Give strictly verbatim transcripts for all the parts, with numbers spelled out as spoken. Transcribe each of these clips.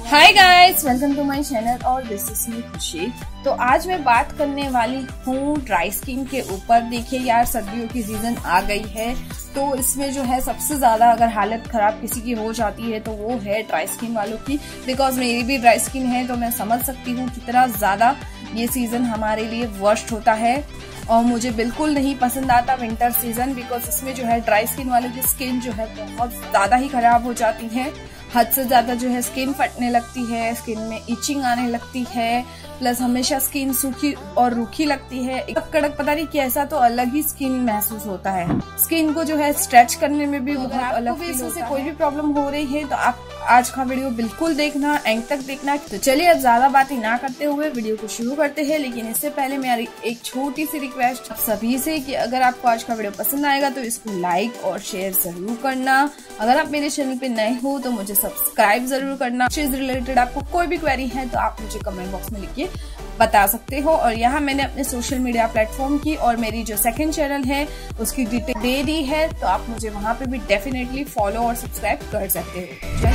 Hi guys, welcome to my channel और this is me Khushi. तो आज मैं बात करने वाली हूँ ड्राई स्किन के ऊपर। देखिए यार, सर्दियों की सीजन आ गई है तो इसमें जो है सबसे ज्यादा अगर हालत खराब किसी की हो जाती है तो वो है ड्राई स्किन वालों की। बिकॉज मेरी भी ड्राई स्किन है तो मैं समझ सकती हूँ कितना ज्यादा ये सीजन हमारे लिए वर्स्ट होता है। और मुझे बिल्कुल नहीं पसंद आता विंटर सीजन, बिकॉज इसमें जो है ड्राई स्किन वालों की स्किन जो है बहुत ज्यादा ही खराब हो जाती है। हद से ज्यादा जो है स्किन फटने लगती है, स्किन में इचिंग आने लगती है, प्लस हमेशा स्किन सूखी और रूखी लगती है। एक कड़क पता नहीं कैसा तो अलग ही स्किन महसूस होता है। स्किन को जो है स्ट्रेच करने में भी बहुत अलग फील होता है। कोई भी प्रॉब्लम हो रही है तो आप आज का वीडियो बिल्कुल देखना, एंड तक देखना। तो चलिए अब ज्यादा बातें ना करते हुए वीडियो को शुरू करते हैं। लेकिन इससे पहले मेरी एक छोटी सी रिक्वेस्ट आप सभी से कि अगर आपको आज का वीडियो पसंद आएगा तो इसको लाइक और शेयर जरूर करना। अगर आप मेरे चैनल पे नए हो तो मुझे सब्सक्राइब जरूर करना। इससे रिलेटेड आपको कोई भी क्वेरी है तो आप मुझे कमेंट बॉक्स में लिख के बता सकते हो। और यहाँ मैंने अपने सोशल मीडिया प्लेटफॉर्म की और मेरी जो सेकंड चैनल है उसकी डिटेल दे दी है, तो आप मुझे वहाँ पे भी डेफिनेटली फॉलो और सब्सक्राइब कर सकते हो।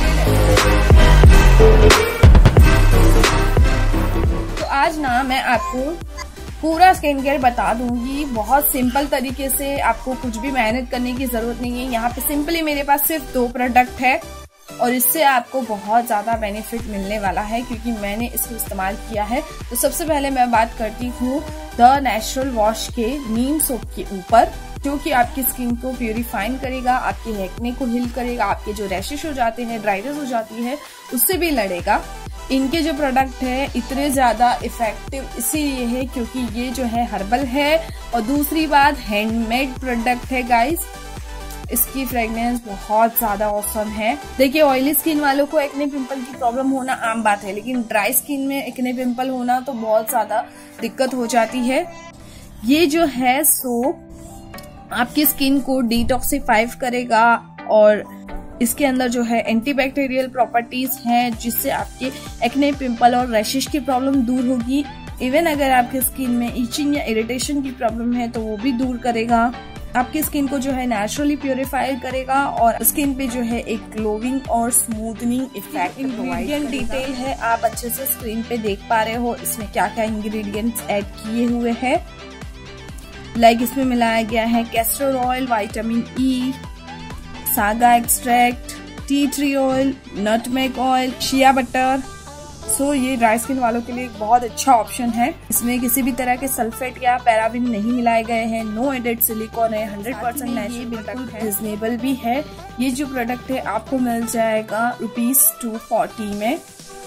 तो आज ना मैं आपको पूरा स्किन केयर बता दूंगी, बहुत सिंपल तरीके से। आपको कुछ भी मेहनत करने की जरूरत नहीं है। यहाँ पे सिंपली मेरे पास सिर्फ दो प्रोडक्ट है और इससे आपको बहुत ज्यादा बेनिफिट मिलने वाला है क्योंकि मैंने इसको इस्तेमाल किया है। तो सबसे पहले मैं बात करती हूँ द नेचुरल वॉश के नीम सोप के ऊपर, जो कि आपकी स्किन को प्यूरिफाइन करेगा, आपके एक्ने को हील करेगा, आपके जो रैशेस हो जाते हैं, ड्राइनेस हो जाती है, उससे भी लड़ेगा। इनके जो प्रोडक्ट है इतने ज्यादा इफेक्टिव इसीलिए है क्योंकि ये जो है हर्बल है और दूसरी बात हैंडमेड प्रोडक्ट है गाइस। इसकी फ्रेग्रेंस बहुत ज्यादा ऑसम है। देखिए, ऑयली स्किन वालों को एक्ने पिंपल की प्रॉब्लम होना आम बात है, लेकिन ड्राई स्किन में एक्ने पिंपल होना तो बहुत ज्यादा दिक्कत हो जाती है। ये जो है सोप आपकी स्किन को डिटॉक्सिफाई करेगा और इसके अंदर जो है एंटीबैक्टीरियल प्रॉपर्टीज हैं जिससे आपके एक्ने पिंपल और रैशेस की प्रॉब्लम दूर होगी। इवन अगर आपकी स्किन में इचिंग या इरिटेशन की प्रॉब्लम है तो वो भी दूर करेगा। आपकी स्किन को जो है नेचुरली प्यूरिफाई करेगा और स्किन पे जो है एक ग्लोविंग और स्मूथनिंग इफेक्ट। इंग्रेडिएंट डिटेल है, आप अच्छे से स्क्रीन पे देख पा रहे हो इसमें क्या क्या इंग्रेडिएंट्स ऐड किए हुए हैं। लाइक इसमें मिलाया गया है castor oil, vitamin E, saga extract, tea tree oil, nutmeg oil, shea butter. So ये ड्राई स्किन वालों के लिए एक बहुत अच्छा ऑप्शन है। इसमें किसी भी तरह के सल्फेट या पैराबिन नहीं मिलाए गए हैं, नो एडेड सिलिकॉन है, हंड्रेड परसेंट नेचुरल प्रोडक्ट है, रिजनेबल भी है। ये जो प्रोडक्ट है आपको मिल जाएगा रुपीज टू फोर्टी में।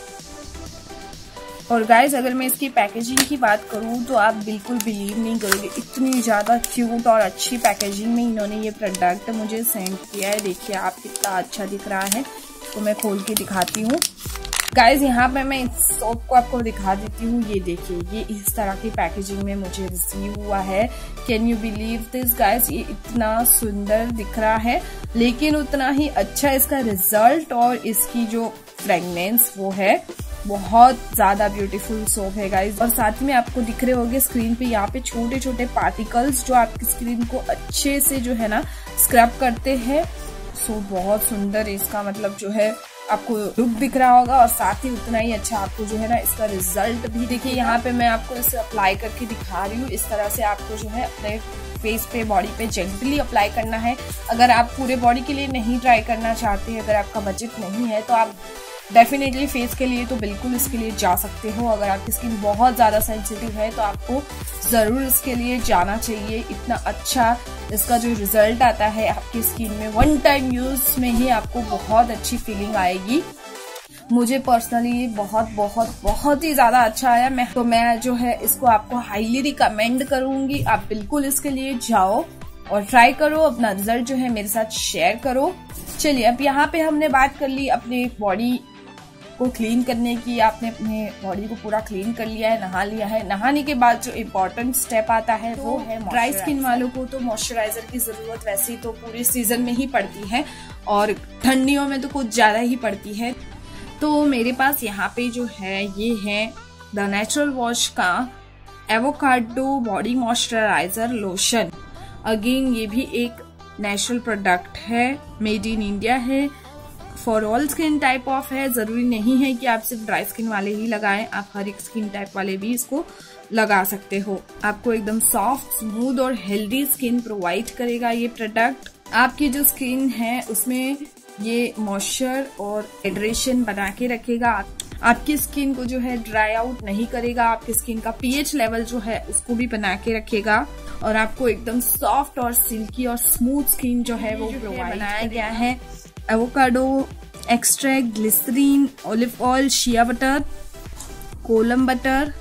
और गाइज अगर मैं इसकी पैकेजिंग की बात करूं तो आप बिल्कुल बिलीव नहीं करोगे, इतनी ज्यादा क्यूट और अच्छी पैकेजिंग में इन्होंने ये प्रोडक्ट मुझे सेंड किया है। देखिए आप कितना अच्छा दिख रहा है, तो मैं खोल के दिखाती हूँ। गाइज यहाँ पे मैं इस सोप को आपको दिखा देती हूँ। ये देखिए, ये इस तरह की पैकेजिंग में मुझे रिसीव हुआ है। Can you believe this guys, ये इतना सुंदर दिख रहा है लेकिन उतना ही अच्छा इसका रिजल्ट और इसकी जो फ्रेग्रेंस वो है बहुत ज्यादा ब्यूटीफुल सोप है गाइज। और साथ में आपको दिख रहे होंगे स्क्रीन पे यहाँ पे छोटे छोटे पार्टिकल्स जो आपकी स्किन को अच्छे से जो है ना स्क्रब करते हैं। सो बहुत सुंदर इसका मतलब जो है आपको लुक दिख रहा होगा और साथ ही उतना ही अच्छा आपको जो है ना इसका रिजल्ट भी। देखिए यहाँ पे मैं आपको इसे अप्लाई करके दिखा रही हूँ। इस तरह से आपको जो है अपने फेस पे, बॉडी पे जेंटली अप्लाई करना है। अगर आप पूरे बॉडी के लिए नहीं ट्राई करना चाहते, अगर आपका बजट नहीं है तो आप डेफिनेटली फेस के लिए तो बिल्कुल इसके लिए जा सकते हो। अगर आपकी स्किन बहुत ज्यादा सेंसिटिव है तो आपको जरूर इसके लिए जाना चाहिए। इतना अच्छा इसका जो रिजल्ट आता है आपकी स्किन में, वन टाइम यूज में ही आपको बहुत अच्छी फीलिंग आएगी। मुझे पर्सनली ये बहुत बहुत बहुत ही ज्यादा अच्छा आया। मैं तो मैं जो है इसको आपको हाईली रिकमेंड करूंगी। आप बिल्कुल इसके लिए जाओ और ट्राई करो, अपना रिजल्ट जो है मेरे साथ शेयर करो। चलिए अब यहाँ पे हमने बात कर ली अपने बॉडी को क्लीन करने की। आपने अपने बॉडी को पूरा क्लीन कर लिया है, नहा लिया है। नहाने के बाद जो इम्पोर्टेंट स्टेप आता है तो वो है ड्राई स्किन वालों को तो मॉइस्चराइजर की जरूरत वैसे तो पूरे सीजन में ही पड़ती है और ठंडियों में तो कुछ ज्यादा ही पड़ती है। तो मेरे पास यहाँ पे जो है ये है द नेचुरल वॉश का avocado body moisturizer lotion. Again ये भी एक नेचुरल प्रोडक्ट है, मेड इन इंडिया है, for all skin type of है, जरूरी नहीं है कि आप सिर्फ ड्राई स्किन वाले ही लगाएं, आप हर एक स्किन टाइप वाले भी इसको लगा सकते हो। आपको एकदम सॉफ्ट, स्मूथ और हेल्दी स्किन प्रोवाइड करेगा ये प्रोडक्ट। आपकी जो स्किन है उसमें ये मॉइस्चर और हाइड्रेशन बना के रखेगा, आपकी स्किन को जो है ड्राई आउट नहीं करेगा, आपकी स्किन का पीएच लेवल जो है उसको भी बना के रखेगा और आपको एकदम सॉफ्ट और सिल्की और स्मूथ स्किन जो है वो प्रोवाइड बनाया गया है। Avocado extract, glycerin, olive oil, shea butter, kolam butter,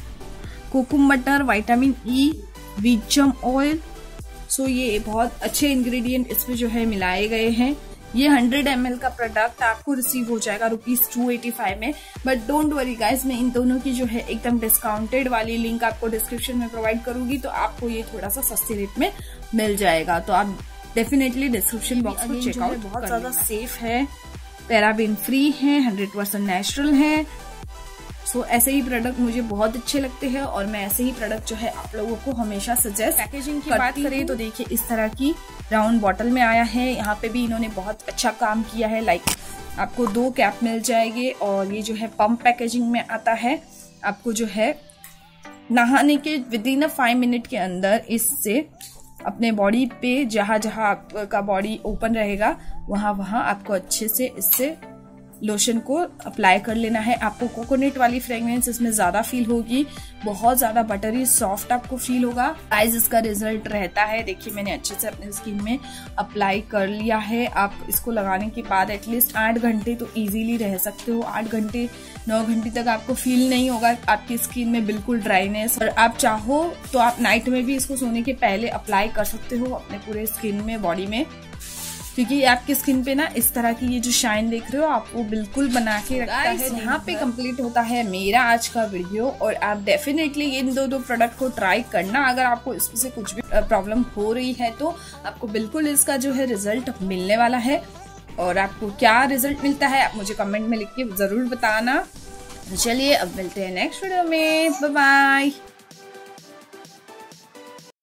kokum butter, vitamin E, वीचम ऑयल। सो ये बहुत अच्छे इंग्रेडिएंट इसमें जो है मिलाए गए हैं। ये हंड्रेड एम एल का प्रोडक्ट आपको रिसीव हो जाएगा रुपीज टू एटी फाइव में। बट डोंट वरी गाइस, मैं इन दोनों की जो है एकदम डिस्काउंटेड वाली लिंक आपको डिस्क्रिप्शन में प्रोवाइड करूंगी, तो आपको ये थोड़ा सा सस्ते रेट में मिल जाएगा। तो आप डेफिनेटली डिस्क्रिप्शन बॉक्स को चेकआउट, बहुत ज्यादा सेफ है, पैराबेन फ्री है, हंड्रेड परसेंट नेचुरल है। सो so, ऐसे ही प्रोडक्ट मुझे बहुत अच्छे लगते हैं और मैं ऐसे ही प्रोडक्ट जो है आप लोगों को हमेशा सजेस्ट। पैकेजिंग की बात करें तो देखिए इस तरह की राउंड बॉटल में आया है। यहाँ पे भी इन्होंने बहुत अच्छा काम किया है। लाइक आपको दो कैप मिल जाएंगे और ये जो है पंप पैकेजिंग में आता है। आपको जो है नहाने के within a five minute के अंदर इससे अपने बॉडी पे जहां जहां आपका बॉडी ओपन रहेगा वहां वहां आपको अच्छे से इससे लोशन को अप्लाई कर लेना है। आपको कोकोनट वाली फ्रेग्रेंस इसमें ज्यादा फील होगी, बहुत ज्यादा बटरी सॉफ्ट आपको फील होगा। गाइस इसका रिजल्ट रहता है, देखिए मैंने अच्छे से अपने स्किन में अप्लाई कर लिया है। आप इसको लगाने के बाद एटलीस्ट आठ घंटे तो इजीली रह सकते हो। आठ घंटे नौ घंटे तक आपको फील नहीं होगा आपकी स्किन में बिल्कुल ड्राइनेस। और आप चाहो तो आप नाइट में भी इसको सोने के पहले अप्लाई कर सकते हो अपने पूरे स्किन में, बॉडी में, क्योंकि आपकी स्किन पे ना इस तरह की ये जो शाइन देख रहे हो आप वो बिल्कुल बना के रखता है। यहाँ पे कंप्लीट होता है मेरा आज का वीडियो और आप डेफिनेटली इन दो दो प्रोडक्ट को ट्राई करना। अगर आपको इसमें से कुछ भी प्रॉब्लम हो रही है तो आपको बिल्कुल इसका जो है रिजल्ट मिलने वाला है। और आपको क्या रिजल्ट मिलता है आप मुझे कमेंट में लिख के जरूर बताना। चलिए अब मिलते हैं नेक्स्ट वीडियो में, बाय बाय।